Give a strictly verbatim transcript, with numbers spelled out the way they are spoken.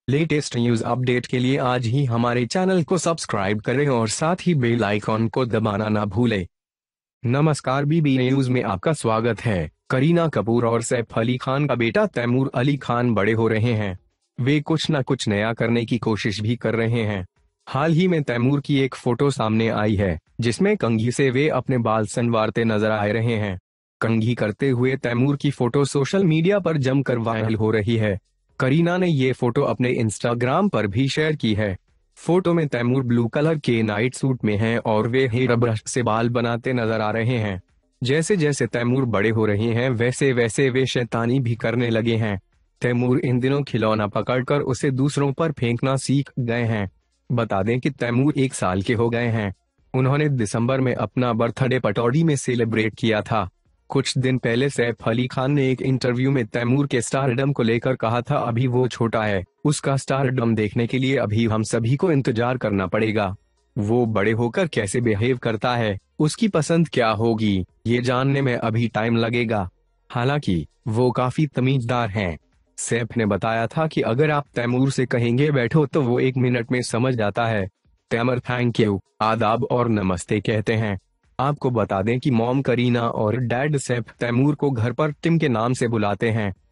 Latest news update के लिए आज ही हमारे चैनल को सब्सक्राइब करें और साथ ही बेल आइकॉन को दबाना ना भूलें। नमस्कार, बीबी न्यूज में आपका स्वागत है। करीना कपूर और सैफ अली खान का बेटा तैमूर अली खान बड़े हो रहे हैं। वे कुछ न कुछ नया करने की कोशिश भी कर रहे हैं। हाल ही में तैमूर की एक फोटो सामने आई है, जिसमें कंघी से वे अपने बाल संवारते नजर आ रहे हैं। कंघी करते हुए तैमूर की फोटो सोशल मीडिया पर जमकर वायरल हो रही है। करीना ने ये फोटो अपने इंस्टाग्राम पर भी शेयर की है। फोटो में तैमूर ब्लू कलर के नाइट सूट में हैं और वे हेयर ब्रश से बाल बनाते नजर आ रहे हैं। जैसे जैसे तैमूर बड़े हो रहे हैं वैसे वैसे वे शैतानी भी करने लगे हैं। तैमूर इन दिनों खिलौना पकड़कर उसे दूसरों पर फेंकना सीख गए हैं। बता दें कि तैमूर एक साल के हो गए हैं। उन्होंने दिसंबर में अपना बर्थडे पटौदी में सेलिब्रेट किया था। कुछ दिन पहले सैफ अली खान ने एक इंटरव्यू में तैमूर के स्टारडम को लेकर कहा था, अभी वो छोटा है, उसका स्टारडम देखने के लिए अभी हम सभी को इंतजार करना पड़ेगा। वो बड़े होकर कैसे बिहेव करता है, उसकी पसंद क्या होगी, ये जानने में अभी टाइम लगेगा। हालांकि वो काफी तमीजदार हैं। सैफ ने बताया था कि अगर आप तैमूर से कहेंगे बैठो तो वो एक मिनट में समझ जाता है। तैमर थैंक यू, आदाब और नमस्ते कहते हैं। आपको बता दें कि मॉम करीना और डैड सैफ तैमूर को घर पर टिम के नाम से बुलाते हैं।